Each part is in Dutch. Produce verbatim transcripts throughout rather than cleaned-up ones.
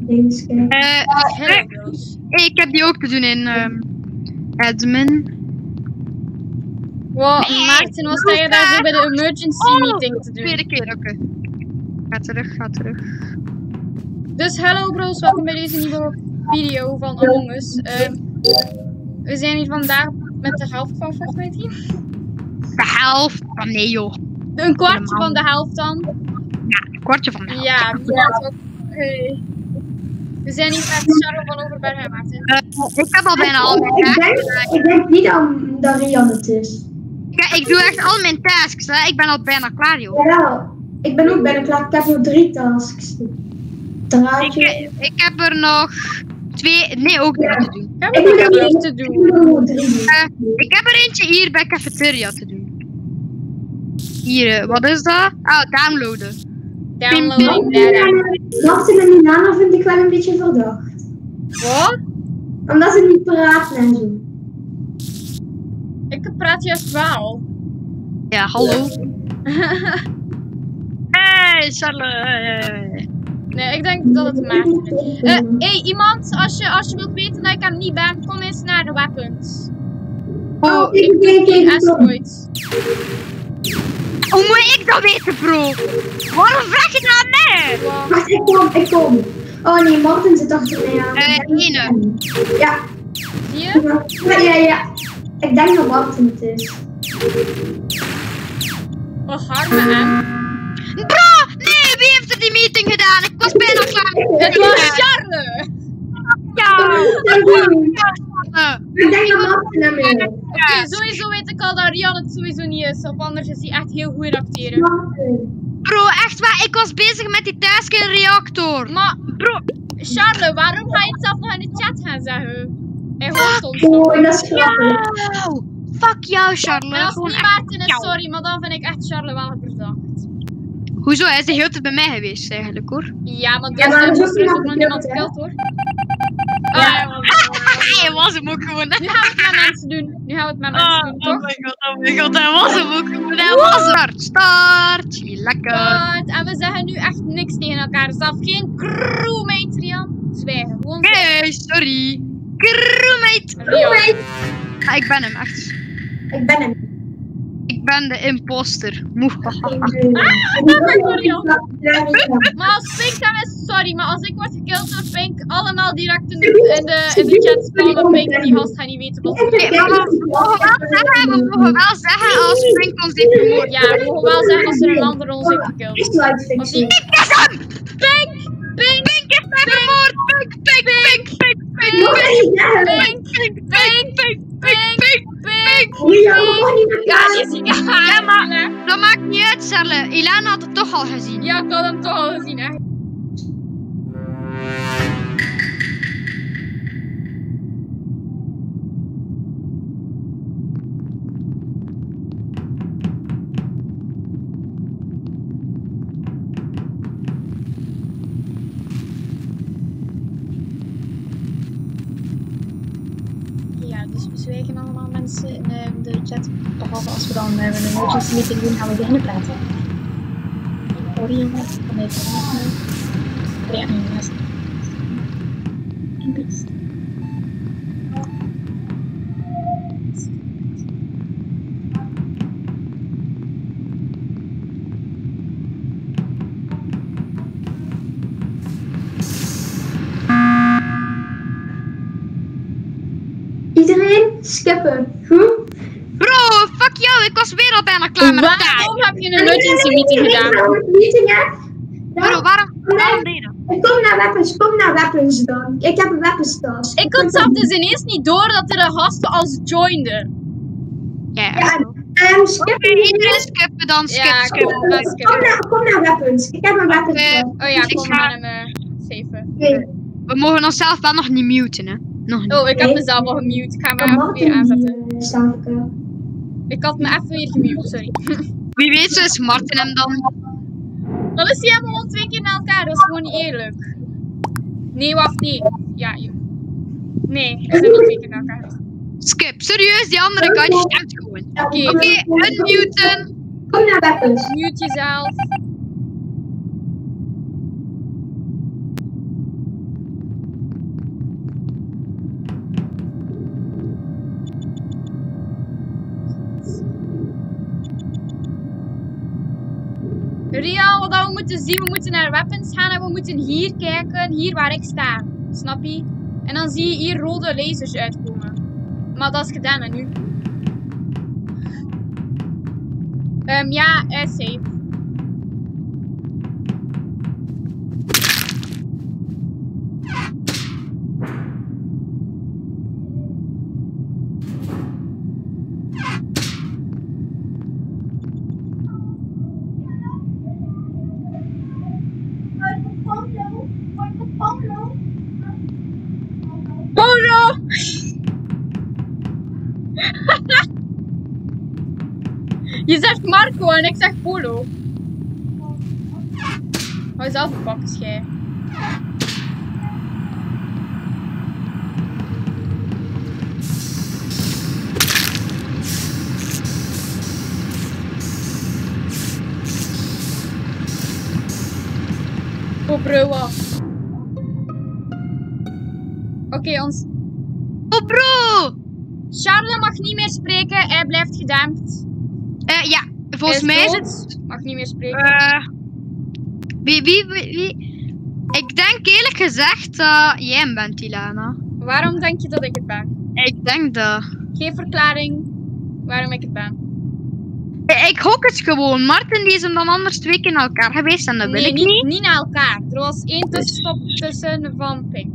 dingetje. Eh, ik heb die ook te doen in um, admin. Wow, nee, Maarten, was dat je daar zo bij de emergency oh, meeting te doen? Tweede keer, oké. Okay. Ga terug, ga terug. Dus hallo bros, welkom bij deze nieuwe video van Among Us. Uh, we zijn hier vandaag met de helft van Fortnite team. De helft? Oh, nee joh. Een kwartje van de helft dan. Ja, een kwartje van de helft. Ja, ja. Okay. We zijn hier met Charles van Overberg en Maarten. Uh, ik heb al bijna al mijn tasks. Ik denk, ik denk niet dat, dat Rian het is. Ja, ik doe echt al mijn tasks, hè. Ik ben al bijna klaar, joh. Ja, ik ben ook bijna klaar. Ik heb nog drie tasks. Draadje. Ik, ik heb er nog twee, nee, ook drie ja. te doen. Ik, ik heb er nog te doen. Uh, ik heb er eentje hier bij cafeteria te doen. Hier, uh, wat is dat? Ah, downloaden. Downloading data. Martin en Nana vind ik wel een beetje verdacht. Wat? Omdat ze niet praten en zo. Ik praat juist wel. Ja, hallo. Hey, Charlotte. Nee, ik denk dat het Maarten is. Hé, uh, hey, iemand, als je, als je wilt weten dat ik hem niet ben, kom eens naar de weapons. Oh, ik doe geen asteroids. Hoe moet ik dat weten, bro? Waarom vraag je dat aan mij? Wow. Wacht, ik kom, ik kom. Oh nee, Martin zit achter mij aan. Eh, ene. Ja. Zie je? Ja, ja, ja. Ik denk dat Martin het is. Oh, hard me aan. Bro, nee, wie heeft er die meeting gedaan? Ik was bijna klaar. Het was Charles! Ja! Ik denk dat Martin hem is. Oké, okay, sowieso weet ik al dat Rian het sowieso niet is, of anders is hij echt heel goed in acteren. Bro, echt waar, ik was bezig met die task in de reactor. Maar, bro, Charles, waarom ga je het zelf nog in de chat gaan zeggen? Hij hoort ons oh, nog. dat is grappig. Wow. Fuck jou, Charles. En als het niet Maarten is, sorry, maar dan vind ik echt Charles wel verdacht. Hoezo? Hij is de hele tijd bij mij geweest, eigenlijk hoor. Ja, maar, ja, maar dus er is ook nog niemand gekild hoor. Ja. Ah, hij was hem ook gewoon. Nu gaan we het met mensen doen. Nu gaan we het met mensen doen, toch? Oh my god, oh my god, hij was hem ook gewoon. Hij was hem. Start, start. Lekker. Start. En we zeggen nu echt niks tegen elkaar. Zelf geen crewmate, Rian. Zwijgen, gewoon zwijgen. Nee, sorry. Crewmate. Rian. Ja, ik ben hem, echt. Ik ben hem. Ik ben de imposter. Moe. Ah, dat ben ik Rian. Maar als Pink hem is, sorry, maar als ik word gekild door Pink, allemaal direct in de, in de, in de chat spammen Pink en die gast gaat niet weten wat ze doen. We mogen wel zeggen als Pink ons heeft vermoord. Ja, we mogen wel zeggen als er een ander ons heeft gekild. Als die... Pink is hem! Pink! Pink! Pink is mij vermoord! Pink! Pink! Pink! Pink! Pink! Pink! Pink! Pink! Pink! Pink! Ja, die zie ik. Ja, maar dat maakt niet uit, Charles. Ilana had het toch al gezien. Ja, ik had hem toch al gezien, hè. Dus we zwijgen allemaal mensen in uh, de chat. Behalve als we dan uh, een emergency meeting doen, gaan we beginnen praten. Sorry jongens, ik kan even praten. Ja, nee, dat is niet. Iedereen skippen. Goed? Bro, fuck jou, ik was weer al bijna klaar met het taak. Waarom heb je een emergency meeting gedaan? Meeting heb? Bro, waarom? Waarom deed je dat? Ik kom naar weapons, kom naar weapons dan. Ik heb een weapons task. Ik had zelf dus ineens niet door dat er een gast als joinde. Ja, ja. Um, skip okay, iedereen skippen dan, skip, ja, skip. Kom, skip. Kom, naar, kom naar weapons, ik heb een weapons okay. task. Oh ja, ik kom ga... maar hem uh, saven. Okay. We mogen onszelf wel nog niet muten, hè. Nog niet. Oh, ik heb mezelf al gemute. Ik ga me even weer aanzetten. Uh, ik had me even weer gemute, sorry. Wie weet zo is Martin hem dan. Dan is hij hem gewoon twee keer naar elkaar, dat is gewoon niet eerlijk. Nee, wacht, nee. Ja, joh. Nee, we zijn al twee keer naar elkaar. Skip, serieus, die andere kant, je stemt gewoon. Oké, okay, okay, unmuten. Kom naar weapons. Mute jezelf. Rian, wat we moeten zien, we moeten naar weapons gaan en we moeten hier kijken, hier waar ik sta. Snap je? En dan zie je hier rode lasers uitkomen. Maar dat is gedaan en nu. Um, ja, hij is safe. Polo! Je zegt Marco en ik zeg Polo. Hou zelf een pak, schij. Oh bro, wat? Oké, okay, ons... Oh bro! Charles mag niet meer spreken, hij blijft gedempt. Uh, ja, volgens mij is het... Mag niet meer spreken. Uh, wie, wie, wie, wie? Ik denk eerlijk gezegd dat jij hem bent, Ilana. Waarom denk je dat ik het ben? Ik denk dat. Geef verklaring waarom ik het ben. Ik, ik gok het gewoon. Martin die is hem dan anders twee keer naar elkaar geweest en dat nee, wil ik niet. niet. niet naar elkaar. Er was één tussenstop tussen van Pink.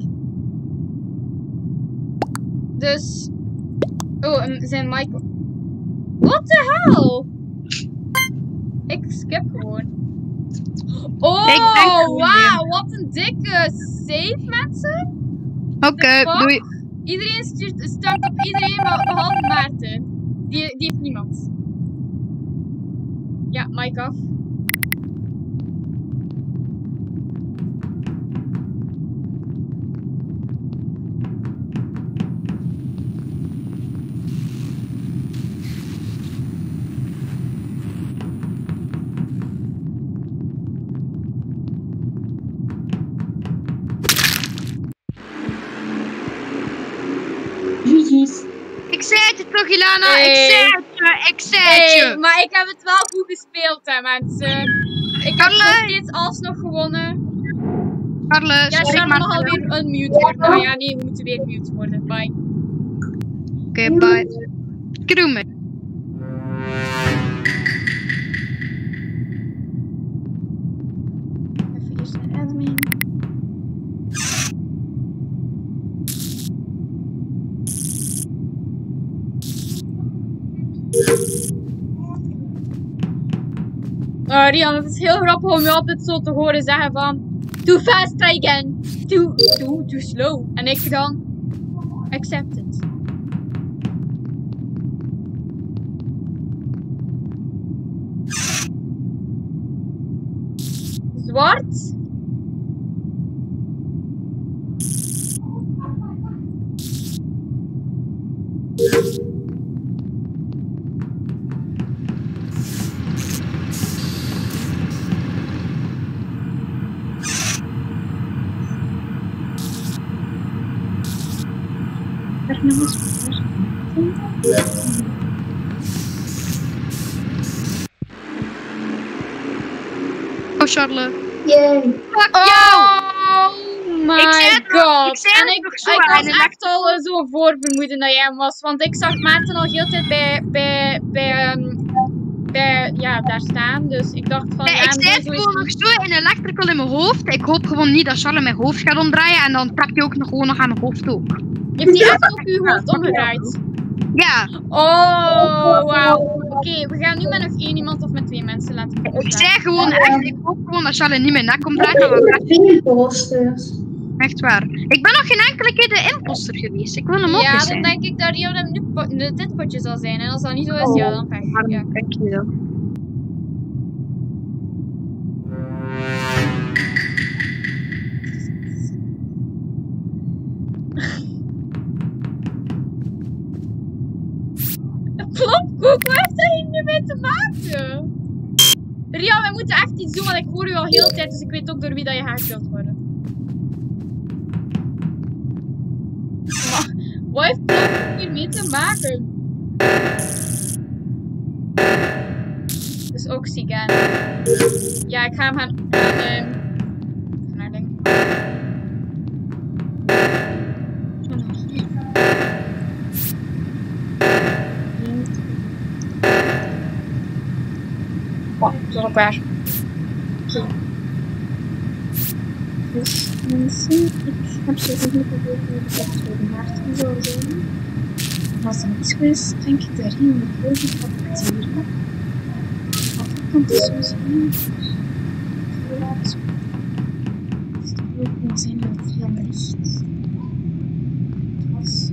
Dus... Oh, zijn mic... What the hell? Ik skip gewoon. Oh, wauw, wat een dikke save, mensen. Oké, okay, doei. Iedereen stuurt, start op iedereen, behalve Maarten. Die, die heeft niemand. Ja, mic af. Ik zei het je toch, Ilana? Hey. Ik zei het je, ik zei hey, het je. Maar ik heb het wel goed gespeeld, hè, mensen. Ik heb nog steeds alsnog gewonnen. Carle, ja, Charles mag alweer unmute worden. Oh ja, nee, we moeten weer mute worden. Bye. Oké, okay, bye. Kroemen. Even eerst naar admin. Uh, Rian, het is heel grappig om je altijd zo te horen zeggen van too fast, try again. Too, too, too slow. En ik dan accept it. Zwart. Oh, Charles. Yay. Fuck oh, jou! my ik god. Ik zei en ik, ik was echt al zo voorvermoeden dat jij hem was. Want ik zag Maarten al heel tijd bij, bij, bij, um, bij, ja, daar staan. Dus ik dacht van... Nee, ja, ik zei het gewoon nog zo in electrical in mijn hoofd. Ik hoop gewoon niet dat Charles mijn hoofd gaat omdraaien. En dan trap je ook nog gewoon nog aan mijn hoofd ook. Heeft hij echt op uw hoofd omgedraaid? Ja. Oh, wauw. Oké, okay, we gaan nu met nog één iemand of met twee mensen laten komen. Ik zei gewoon echt, ik hoop gewoon dat Charles niet mijn nek omdraait. Echt waar. Ik ben nog geen enkele keer de imposter geweest. Ik wil hem ook ja, eens zijn. dan denk ik dat Rio hem nu dit potje zal zijn. En als dat niet zo is, ja, dan pech. Ja. Dank je wel. Plopkoek, waar heeft dat hier nu mee te maken? Ria, wij moeten echt iets doen, want ik hoor u al heel de tijd, dus ik weet ook door wie dat je gekild worden. Maar, wat heeft Plopkoek hier mee te maken? Dus oxygen. Ja, ik ga hem gaan... Uh, naar ding. Oh, dat is ook waar. Oké. Dus mensen, ik heb zo niet geprobeerd dat het tweede maart zou zijn. Als het niet zo is, denk ik daarin moet ik heel goed acteren. Wat kan het zo zijn? Laat het ook kunnen zijn dat het heel licht was.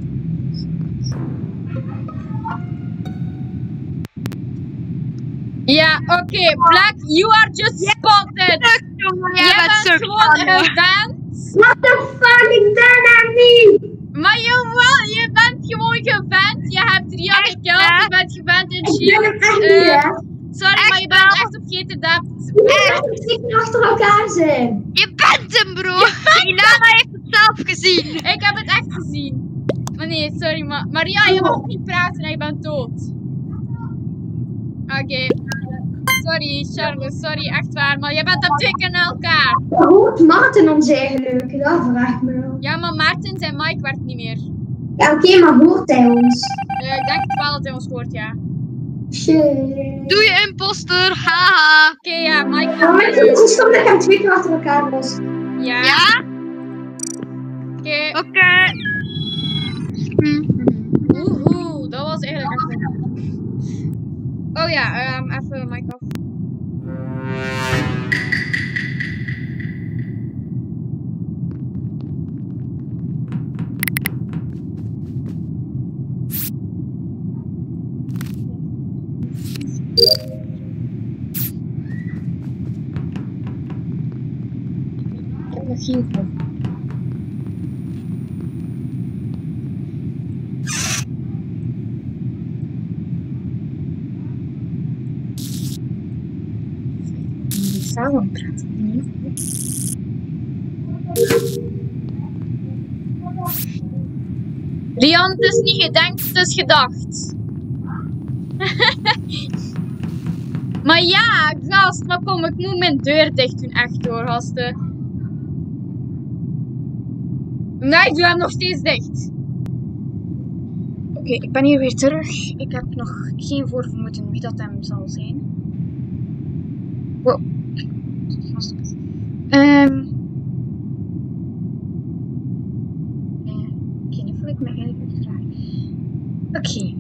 Ja, oké, okay. Black, you are just spotted! Jij bent gewoon gevent! What the fuck, ik ben er niet! Maar jawel, je bent gewoon gevent! Je hebt Rian gekillt, je bent gevent in Ik ben er echt Shield. niet, hè? Sorry, maar je bent echt op G T Dapt. Ik zie het achter elkaar zijn. Je bent hem, bro! Ilana heeft het zelf gezien! Ik heb het echt gezien. Maar nee, sorry, maar Maria, je mag ook niet praten en je bent dood. Oké. Okay. Sorry, Charles, sorry, echt waar, maar je bent op twee keer naar elkaar. Hoe hoort Maarten ons eigenlijk? Dat vraag ik me wel. Ja, maar Maarten zijn mic werkt niet meer. Ja, oké, okay, maar hoort hij ons? Uh, ik denk het wel dat hij ons hoort, ja. Shit. Doe je imposter, haha. Oké, okay, ja, mic Ja, maar het is stom dat ik hem twee keer achter elkaar was. Ja? Ja? Oké. Okay. Oké. Okay. Oeh, dat was eigenlijk echt een... Oh ja, um, even mic af. Ik heb nog geen voor. Samen praten. Rian, het is niet gedenkt, het is gedacht. Maar ja, gast, maar kom, ik moet mijn deur dicht doen, echt hoor, gasten. Nee, ik doe hem nog steeds dicht. Oké, okay, ik ben hier weer terug. Ik heb nog geen voorvermoeden wie dat hem zal zijn. Wow. Um, uh, ik weet niet of ik me eigenlijk vraag. Oké. Okay.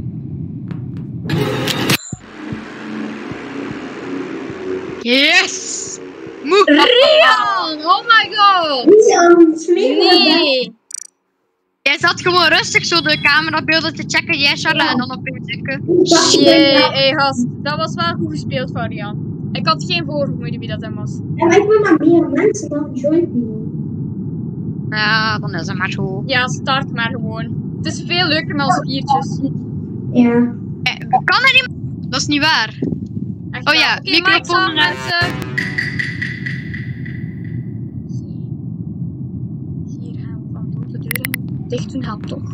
Yes! Rian! Oh my god! Nee! Jij zat gewoon rustig zo de camerabeelden te checken, jij Charlotte, ja. En dan opeens ik. Jee, hey gast, dat was wel goed gespeeld van Rian. Ik had geen voorvermoeden wie dat hem was. Ja, maar ik wil maar meer mensen dan joint me. Ja, dan is het maar zo. Ja, start maar gewoon. Het is veel leuker met als viertjes. Ja. Eh, kan er niet? Dat is niet waar. Echt oh ja, okay, microfoon mensen. Hier gaan we van door de deuren dicht doen, helpt toch.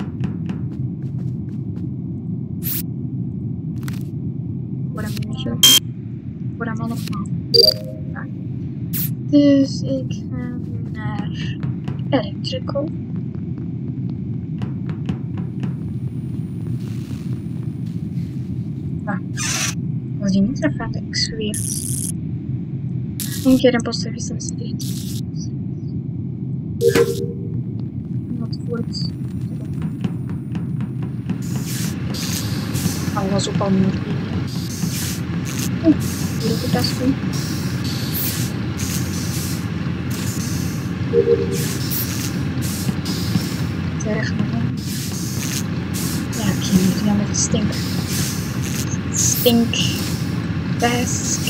Voor hem niet zo. Voor hem wel nogmaals. Ja. Dus ik ga naar Electrical. Ah. Was die niet ervaren, ik zweer. Eén keer een postservice is dit. Wat voort. Oh, was ook al meer. Oh, hier ook het best doen. Terug naar hem. Ja, ik ging niet meer met de stink. Stink. Task.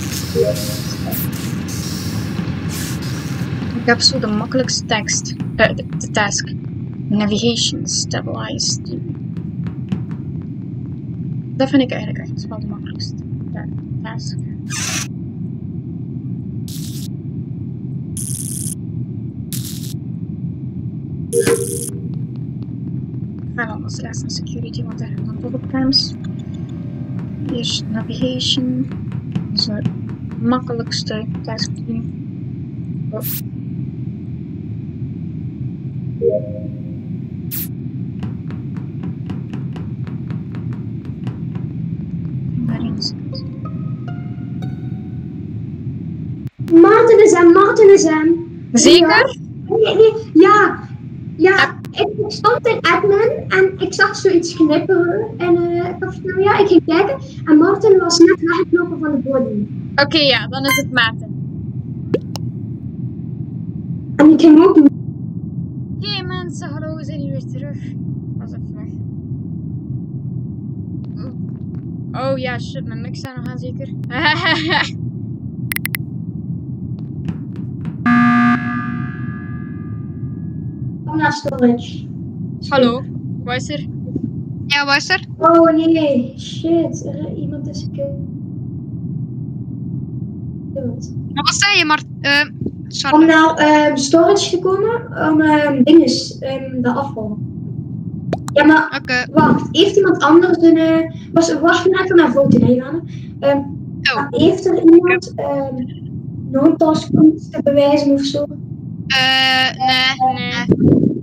Ik heb zo de makkelijkste tekst. Uh, de, de task. Navigation stabilized. Dat vind ik eigenlijk echt wel de makkelijkste. De task. Ik ga dan als laatste naar security, want daar hebben we dan toch op cams. Hier is navigation. Onze makkelijkste task. Oh. Waarin is het? Martin is hem, Martin is hem. Zeker? Nee, nee, ja. Ja, ik stond in admin en ik zag zoiets knipperen. En uh, ik dacht, nou ja, ik ging kijken. En Martin was net weggelopen van de body. Oké, okay, ja, dan is het Maarten. En ik ging ook niet. Oké okay, mensen, hallo, we zijn hier weer terug. Was even weg. Oh ja, shit, mijn mix staat nog aan zeker. Kom naar storage. Hallo, wat is er? Ja, wat is er? Oh nee, shit. Er, iemand is gekillt. Wat zei je, maar... Uh, sorry. Om naar uh, storage te komen, om uh, dinges, um, de afval. Ja, maar okay. Wacht, heeft iemand anders een... Uh, was, wacht even naar voten, hè, Johanna. Um, oh. Heeft er iemand um, non-task te bewijzen of zo? Uh, nee, nee.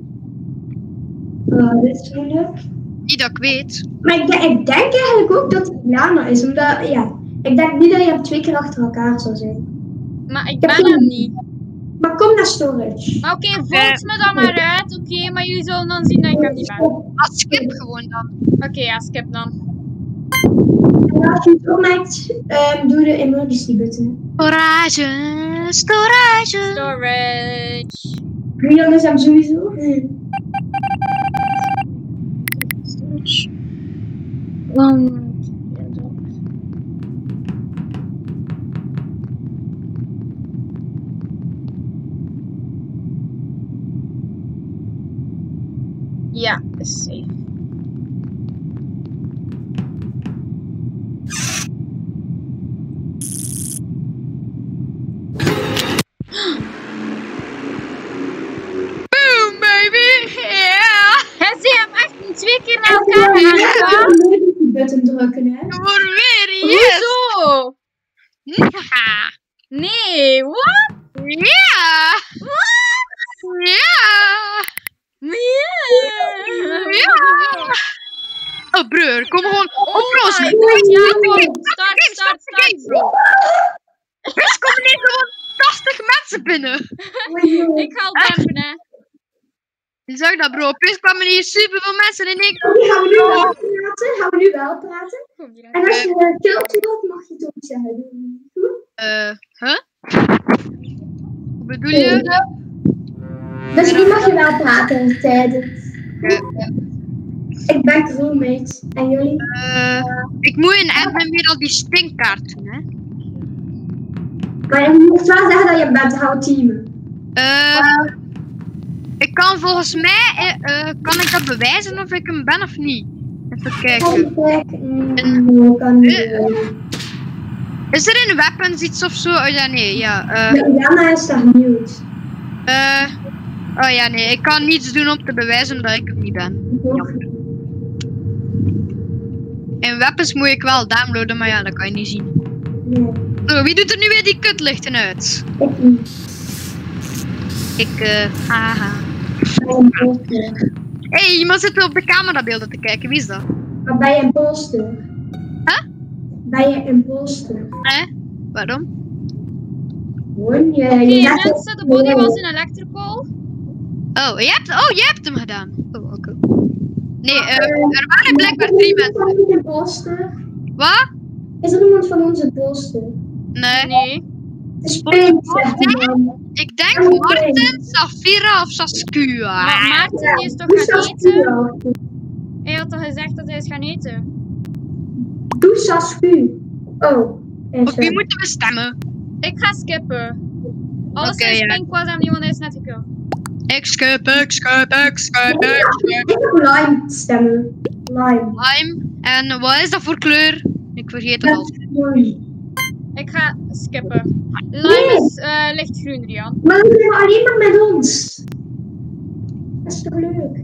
Uh, dit is moeilijk. Niet dat ik weet. Maar ik, ik denk eigenlijk ook dat het Lana is, omdat, ja, ik denk niet dat je hem twee keer achter elkaar zou zijn. Maar ik ben hem niet. Maar kom naar storage. Oké, okay, voelt me dan maar uit, oké, okay, maar jullie zullen dan zien dat ik hem niet ben. Ah, skip gewoon dan. Oké, okay, ja, skip dan. En als je het opmaakt, um, doe de emergency button. Storage, storage. Storage. Rian is hem sowieso. Storage. One. Ja, is safe. Boom, baby! Yeah! Heb je hem echt twee keer naar elkaar gedaan? Ik moet de button drukken, hè? Voor weer, yes! Hoezo? Ja! Nee, wat? Ja! Wat? Ja! Ja! Ja! Oh, broer, kom gewoon oplossen. Ja, kom. Start, start, start. Er komen niet gewoon tachtig mensen binnen. Ik ga al dempen, hè. Je zag dat, bro. Opeens kwamen hier super veel mensen in één keer. Gaan we nu wel praten? Gaan we nu wel praten? En als je uh, kilt wordt, mag je het ook zeggen. Eh, uh, huh? Hoe bedoel je? Dus nu mag je wel praten tijdens. Uh, ik ben crewmate. En jullie? Uh, ik moet in admin weer al die stinkkaart doen, hè? Maar je moet wel zeggen dat je bent, gaan we teamen. Uh, ik kan volgens mij, uh, kan ik dat bewijzen of ik hem ben of niet? Even kijken. Even kijken. Nee, kan niet. Uh, is er in weapons iets of zo? Oh ja, nee, ja. Uh, Jana is daar nieuws. Uh, oh ja, nee, ik kan niets doen om te bewijzen dat ik hem niet ben. Jammer. In weapons moet ik wel downloaden, maar ja, dat kan je niet zien. Nee. Oh, wie doet er nu weer die kutlichten uit? Ik niet. Ik, eh, uh, haha. Hé, hey, iemand zit op de camerabeelden te kijken, wie is dat? Maar ben je een poster? Huh? Ben je een poster? Eh? Waarom? Gewoon, je... Oké, okay, mensen, de body was in electrical. Oh, je hebt, oh, jij hebt hem gedaan. Oh, oké. Okay. Nee, uh, er waren blijkbaar drie mensen. Is er een poster? Wat? Is er iemand van ons een poster? Nee. Nee. Het is Pink, zegt die man. Ik denk Martin, Safira of Saskia. Maar Maarten is toch gaan eten? Hij had toch gezegd dat hij is gaan eten? Doe Saskia. Oh. Op wie moeten we stemmen? Ik ga skippen. Alles okay, is ja. Pink was en niemand is net gekomen. Ik skip, ik skip, ik skip, ik skip. Ik heb Lime stemmen. Lime. Lime. En wat is dat voor kleur? Ik vergeet het al. Ik ga skippen. Lime nee. is uh, lichtgroen, Rian. Maar we zijn alleen maar met ons. Dat is toch leuk?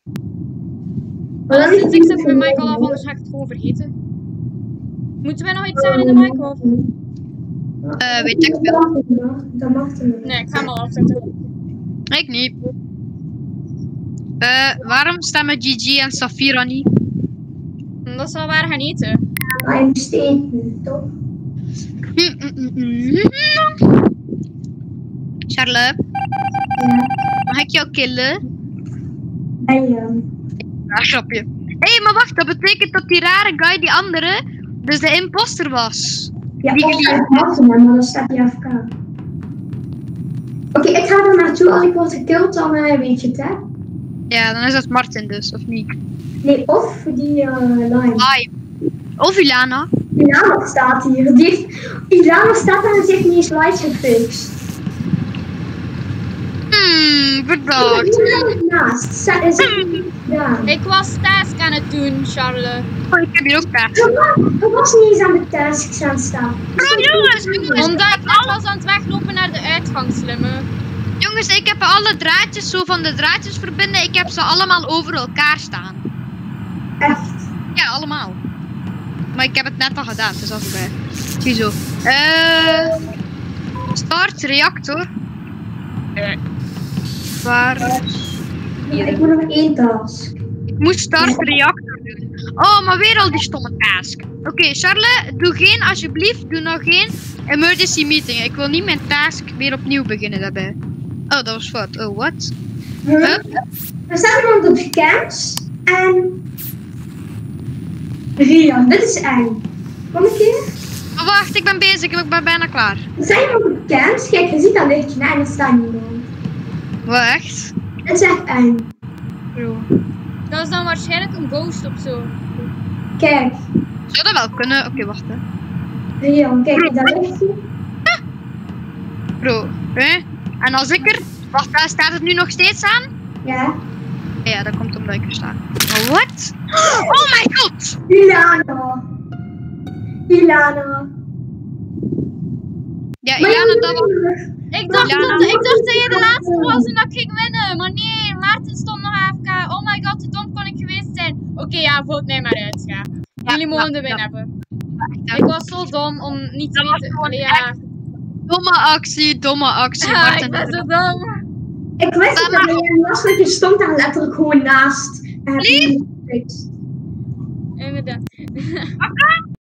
Alles is, ik zet mijn mic al af, anders ga ik het gewoon vergeten. Moeten wij nog iets zeggen in de mic of? Eh, weet ik veel. Dat mag het niet. Nee, ik ga hem al afzetten. Ik niet. Eh, waarom stemmen Gigi en Safira niet? Dat is wel waar gaan eten. Maar je moest eten, toch? Charlotte, Ja. mag ik jou killen? En je. Ja, grapje. Hé, hey, maar wacht, dat betekent dat die rare guy, die andere, dus de imposter was. Ja, Die of geliefde. uit Martin, maar dan staat hij A F K. Oké, ik ga er naartoe. Als ik word gekild, dan uh, weet je het, hè? Ja, dan is dat Martin dus, of niet? Nee, of die uh, Lime. Live. Of Ilana. Ilana staat hier. Die heeft... Ilana staat daar en ze heeft niet eens lights gefixt. Hmm, bedankt. Naast. Ze is het niet gedaan. Ik was task aan het doen, Charlotte. Oh, ik heb hier ook taart. Ik was niet eens aan de tasks aan het staan. Bro, jongens, jongens, Omdat ik net was aan het weglopen naar de uitgangslimmen. jongens, ik heb alle draadjes zo van de draadjes verbinden. Ik heb ze allemaal over elkaar staan. Echt. Ja, allemaal. Maar ik heb het net al gedaan, dus dat is bij. Ziezo. Eh. Start reactor. Eh. Waar? Ja, ik moet nog één task. Ik moet start reactor doen. Oh, maar weer al die stomme task. Oké, okay, Charlotte, doe geen, alsjeblieft, doe nog geen emergency meeting. Ik wil niet mijn task weer opnieuw beginnen daarbij. Oh, dat was fout. Oh, wat? Huh? Huh? We staan iemand op scans en... Ria, dit is eng. Kom een keer. Oh, wacht, ik ben bezig. Ik ben bijna klaar. We zijn iemand op scans. Kijk, je ziet dat lichtje en er staat niemand. Wacht. Dit is echt eng. Bro. Dat is dan waarschijnlijk een ghost of zo. Kijk. Zou dat wel kunnen? Oké, okay, wacht hè. Ria, kijk, dat lichtje. Bro, hè? En als ik er... Wacht, daar staat het nu nog steeds aan? Ja. Ja, dat komt omdat ik er sta. Oh, wat? Oh my god! Ilana. Ilana. Ja, Maar Ilana, je dat was... moet- Ik dacht, Ja, dat, nou, ik dacht dat je de laatste was en dat ik ging winnen. Maar nee, Maarten stond nog A F K. Oh my god, hoe dom kon ik geweest zijn. Oké, okay, ja, voelt mij maar uit, ja. Jullie mogen de win ja. hebben. Ja, Ik was zo dom om niet te Dat was weten. gewoon Ja, Domme actie, domme actie. ah, Martin, ik ben zo dom. Ik wist het dat je was, want je stond daar letterlijk gewoon naast. En heb je Lief? niet gefixt. Inderdaad. Akka?